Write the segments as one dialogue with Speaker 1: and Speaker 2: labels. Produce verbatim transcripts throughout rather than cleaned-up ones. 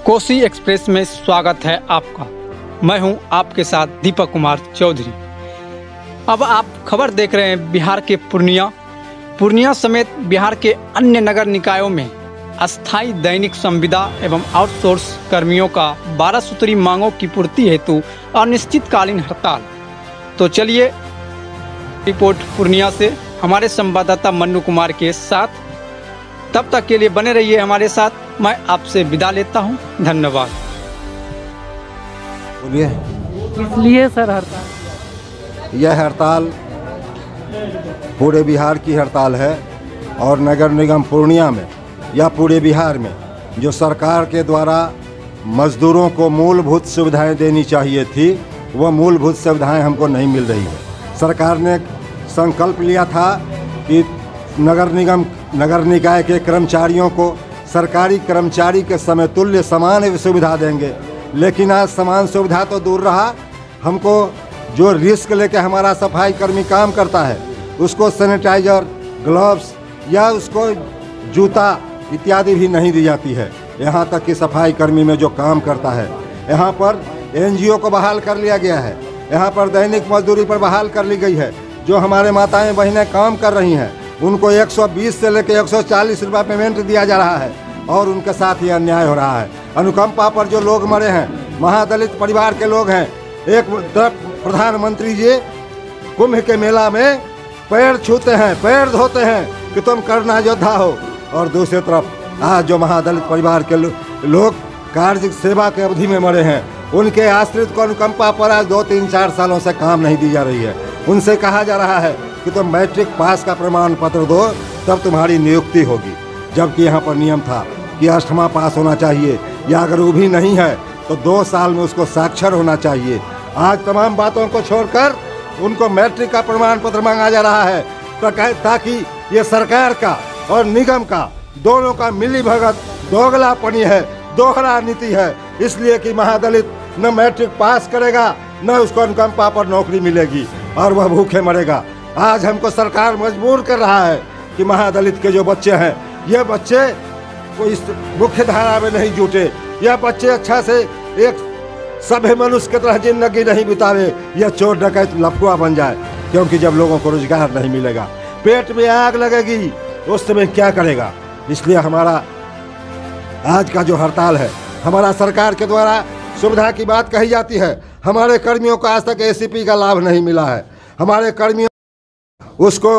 Speaker 1: Kosi express में स्वागत है आपका। मैं हूं आपके साथ दीपक कुमार चौधरी। अब आप खबर देख रहे हैं बिहार के पूर्णिया पूर्णिया समेत बिहार के अन्य नगर निकायों में अस्थायी दैनिक संविदा एवं आउटसोर्स कर्मियों का बारह सूत्री मांगों की पूर्ति हेतु अनिश्चितकालीन हड़ताल। तो चलिए रिपोर्ट पूर्णिया से हमारे संवाददाता मन्नू कुमार के साथ। तब तक के लिए बने रहिए हमारे साथ। मैं आपसे विदा लेता हूं। धन्यवाद।
Speaker 2: बोलिए।
Speaker 3: इसलिए सर हड़ताल
Speaker 2: यह हड़ताल पूरे बिहार की हड़ताल है और नगर निगम पूर्णिया में या पूरे बिहार में जो सरकार के द्वारा मजदूरों को मूलभूत सुविधाएं देनी चाहिए थी, वह मूलभूत सुविधाएं हमको नहीं मिल रही है। सरकार ने संकल्प लिया था कि नगर निगम नगर निकाय के कर्मचारियों को सरकारी कर्मचारी के समतुल्य समान सुविधा देंगे, लेकिन आज समान सुविधा तो दूर रहा, हमको जो रिस्क लेके हमारा सफाई कर्मी काम करता है उसको सैनिटाइजर, ग्लव्स या उसको जूता इत्यादि भी नहीं दी जाती है। यहाँ तक कि सफाई कर्मी में जो काम करता है, यहाँ पर एनजीओ को बहाल कर लिया गया है, यहाँ पर दैनिक मजदूरी पर बहाल कर ली गई है। जो हमारे माताएं बहनें काम कर रही हैं उनको एक सौ बीस से लेकर एक सौ चालीस रुपये पेमेंट दिया जा रहा है और उनके साथ ही अन्याय हो रहा है। अनुकंपा पर जो लोग मरे हैं, महादलित परिवार के लोग हैं। एक तरफ प्रधानमंत्री जी कुंभ के मेला में पैर छूते हैं, पैर धोते हैं कि तुम करुणा योद्धा हो, और दूसरी तरफ आज जो महादलित परिवार के लो, लोग कार्य सेवा के अवधि में मरे हैं, उनके आश्रित को अनुकंपा पर आज दो तीन चार सालों से काम नहीं दी जा रही है। उनसे कहा जा रहा है कि तुम मैट्रिक पास का प्रमाण पत्र दो तब तुम्हारी नियुक्ति होगी, जबकि यहाँ पर नियम था कि अष्टमा पास होना चाहिए, या अगर वो भी नहीं है तो दो साल में उसको साक्षर होना चाहिए। आज तमाम बातों को छोड़कर उनको मैट्रिक का प्रमाण पत्र मांगा जा रहा है ताकि ये सरकार का और निगम का दोनों का मिली भगत दोगलापनी है, दोहरा नीति है। इसलिए कि महादलित न मैट्रिक पास करेगा न उसको अनुकंपा पर नौकरी मिलेगी और वह भूखे मरेगा। आज हमको सरकार मजबूर कर रहा है कि महादलित के जो बच्चे हैं, ये बच्चे कोई इस मुख्य धारा में नहीं जुटे, यह बच्चे अच्छा से एक सभ्य मनुष्य की तरह जिंदगी नहीं बितावे, यह चोर डकैत लफुआ बन जाए। क्योंकि जब लोगों को रोजगार नहीं मिलेगा, पेट में आग लगेगी, उस समय क्या करेगा। इसलिए हमारा आज का जो हड़ताल है, हमारा सरकार के द्वारा सुविधा की बात कही जाती है, हमारे कर्मियों को आज तक एसीपी का लाभ नहीं मिला है। हमारे कर्मियों उसको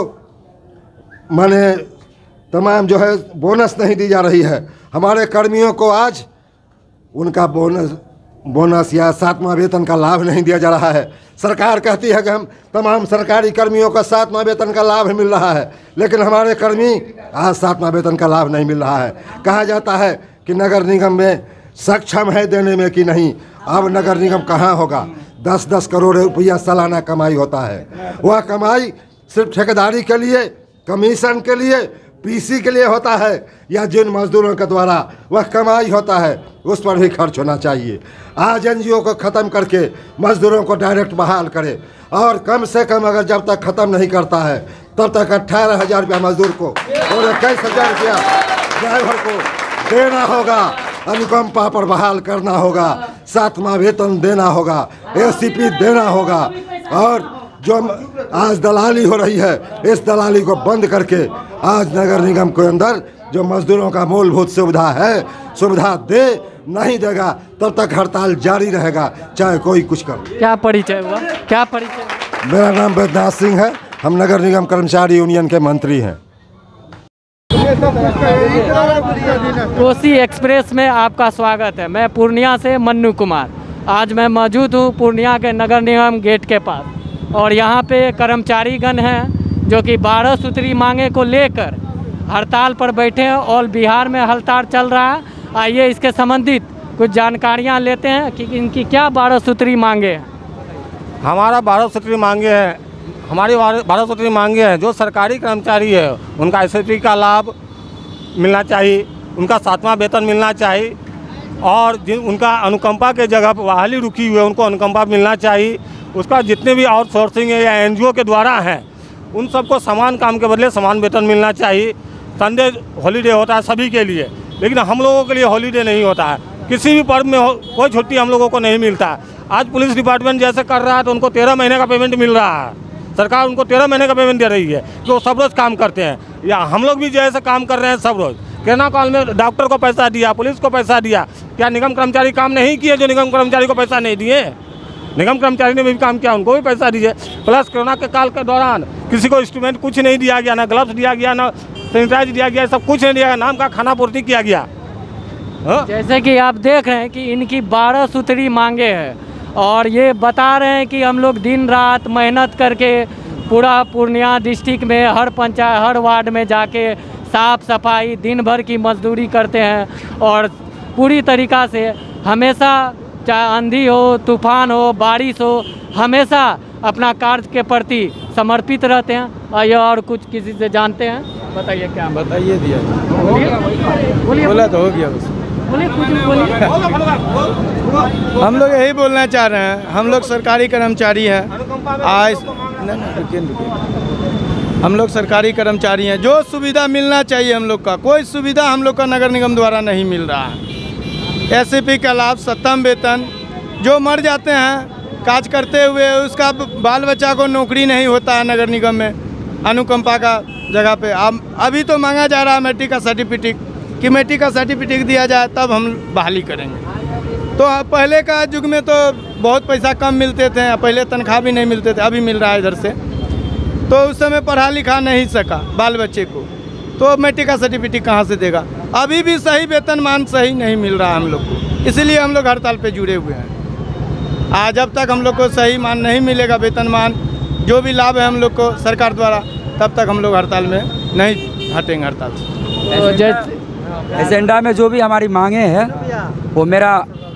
Speaker 2: माने तमाम जो है बोनस नहीं दी जा रही है। हमारे कर्मियों को आज उनका बोनस बोनस या सातवां वेतन का लाभ नहीं दिया जा रहा है। सरकार कहती है कि हम तमाम सरकारी कर्मियों का सातवां वेतन का लाभ मिल रहा है, लेकिन हमारे कर्मी आज सातवां वेतन का लाभ नहीं मिल रहा है। कहा जाता है कि नगर निगम में सक्षम है देने में कि नहीं। अब नगर निगम कहाँ होगा? दस दस करोड़ रुपया सालाना कमाई होता है। वह कमाई सिर्फ ठेकेदारी के लिए, कमीशन के लिए, पीसी के लिए होता है, या जिन मजदूरों के द्वारा वह कमाई होता है उस पर भी खर्च होना चाहिए। आज एनजीओ को ख़त्म करके मजदूरों को डायरेक्ट बहाल करे, और कम से कम अगर जब तक ख़त्म नहीं करता है तब तक अट्ठारह हज़ार रुपया मजदूर को और इक्कीस हज़ार रुपया ड्राइवर को देना होगा, अनुकंपा पर बहाल करना होगा, सातवां वेतन देना होगा, एसीपी देना होगा। और जो आज दलाली हो रही है, इस दलाली को बंद करके आज नगर निगम के अंदर जो मजदूरों का मूलभूत सुविधा है, सुविधा दे। नहीं देगा तब तक हड़ताल जारी रहेगा, चाहे कोई कुछ करे।
Speaker 3: क्या परिचय हुआ? क्या परिचय?
Speaker 2: मेरा नाम बैद्यनाथ सिंह है, हम नगर निगम कर्मचारी यूनियन के मंत्री हैं।
Speaker 3: कोसी एक्सप्रेस में आपका स्वागत है। मैं पूर्णिया से मन्नू कुमार। आज मैं मौजूद हूँ पूर्णिया के नगर निगम गेट के पास, और यहाँ पे कर्मचारीगण हैं जो कि बारह सूत्री मांगे को लेकर हड़ताल पर बैठे हैं। ऑल बिहार में हड़ताल चल रहा है। आइए इसके संबंधित कुछ जानकारियाँ लेते हैं कि इनकी क्या बारह सूत्री मांगे हैं।
Speaker 4: हमारा बारह सूत्री मांगे हैं हमारी बारह सूत्री मांगे हैं जो सरकारी कर्मचारी है उनका एसएसटी का लाभ मिलना चाहिए, उनका सातवां वेतन मिलना चाहिए, और जिन उनका अनुकंपा के जगह पर बहाली रुकी हुई है उनको अनुकंपा मिलना चाहिए। उसका जितने भी आउटसोर्सिंग है या एनजीओ के द्वारा हैं उन सबको समान काम के बदले समान वेतन मिलना चाहिए। संडे हॉलीडे होता है सभी के लिए, लेकिन हम लोगों के लिए हॉलीडे नहीं होता है। किसी भी पर्व में हो कोई छुट्टी हम लोगों को नहीं मिलता। आज पुलिस डिपार्टमेंट जैसे कर रहा है तो उनको तेरह महीने का पेमेंट मिल रहा है, सरकार उनको तेरह महीने का पेमेंट दे रही है कि वो सब रोज़ काम करते हैं। या हम लोग भी जैसे काम कर रहे हैं सब रोज़, केना कॉल में डॉक्टर को पैसा दिया, पुलिस को पैसा दिया, क्या निगम कर्मचारी काम नहीं किए जो निगम कर्मचारी को पैसा नहीं दिए? निगम कर्मचारी ने भी काम किया, उनको भी पैसा दीजिए। प्लस कोरोना के काल के दौरान किसी को इंस्ट्रूमेंट कुछ नहीं दिया गया, ना ग्लव्स दिया गया, ना सैनिटाइज दिया गया, सब कुछ नहीं दिया गया, नाम का खाना पूर्ति किया गया। हाँ?
Speaker 3: जैसे कि आप देख रहे हैं कि इनकी बारह सूत्री मांगे हैं और ये बता रहे हैं कि हम लोग दिन रात मेहनत करके पूरा पूर्णिया डिस्ट्रिक्ट में हर पंचायत हर वार्ड में जाके साफ सफाई दिन भर की मजदूरी करते हैं और पूरी तरीक़ा से हमेशा चाहे आंधी हो, तूफान हो, बारिश हो, हमेशा अपना कार्य के प्रति समर्पित रहते हैं। आइए और कुछ किसी से जानते हैं, बताइए क्या
Speaker 5: बताइए दिया
Speaker 3: बोलिए
Speaker 5: बोला तो हो गया बस।
Speaker 3: बोलिए कुछ बोलिए।
Speaker 5: हम लोग यही बोलना चाह रहे हैं, हम लोग सरकारी कर्मचारी हैं। आज नहीं नहीं रुकिए रुकिए हम लोग सरकारी कर्मचारी हैं, जो सुविधा मिलना चाहिए हम लोग का कोई सुविधा हम लोग का नगर निगम द्वारा नहीं मिल रहा है। एस सी पी का लाभ, सत्तम वेतन, जो मर जाते हैं काज करते हुए उसका बाल बच्चा को नौकरी नहीं होता है नगर निगम में अनुकंपा का जगह पे। अब अभी तो मांगा जा रहा है मैट्रिक का सर्टिफिकेट कि मैट्रिक का सर्टिफिकेट दिया जाए तब हम बहाली करेंगे। तो पहले का युग में तो बहुत पैसा कम मिलते थे, पहले तनख्वाह भी नहीं मिलते थे, अभी मिल रहा है इधर से। तो उस समय पढ़ा लिखा नहीं सका बाल बच्चे को, तो मैट्रिक का सर्टिफिकेट कहाँ से देगा? अभी भी सही वेतनमान सही नहीं मिल रहा हम लोग को, इसलिए हम लोग हड़ताल पे जुड़े हुए हैं। आज जब तक हम लोग को सही मान नहीं मिलेगा, वेतनमान जो भी लाभ है हम लोग को सरकार द्वारा, तब तक हम लोग हड़ताल में नहीं हटेंगे हड़ताल से।
Speaker 3: तो जैसे
Speaker 6: एजेंडा में जो भी हमारी मांगे हैं वो मेरा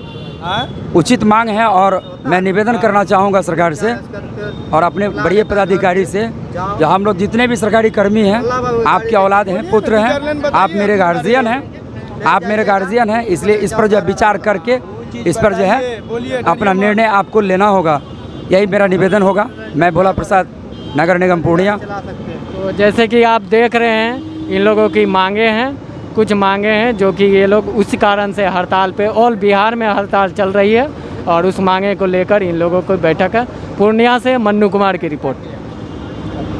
Speaker 6: उचित मांग है और मैं निवेदन करना चाहूँगा सरकार से और अपने बड़े पदाधिकारी से, जो हम लोग जितने भी सरकारी कर्मी हैं आपके औलाद हैं, पुत्र हैं, आप मेरे गार्जियन हैं, आप मेरे गार्जियन हैं, इसलिए इस पर जो विचार करके इस पर जो है अपना निर्णय आपको लेना होगा, यही मेरा निवेदन होगा। मैं भोला प्रसाद, नगर निगम पूर्णिया।
Speaker 3: तो जैसे कि आप देख रहे हैं इन लोगों की मांगे हैं, कुछ मांगे हैं जो कि ये लोग उसी कारण से हड़ताल पे, ऑल बिहार में हड़ताल चल रही है और उस मांगे को लेकर इन लोगों को बैठक है। पूर्णिया से मन्नू कुमार की रिपोर्ट।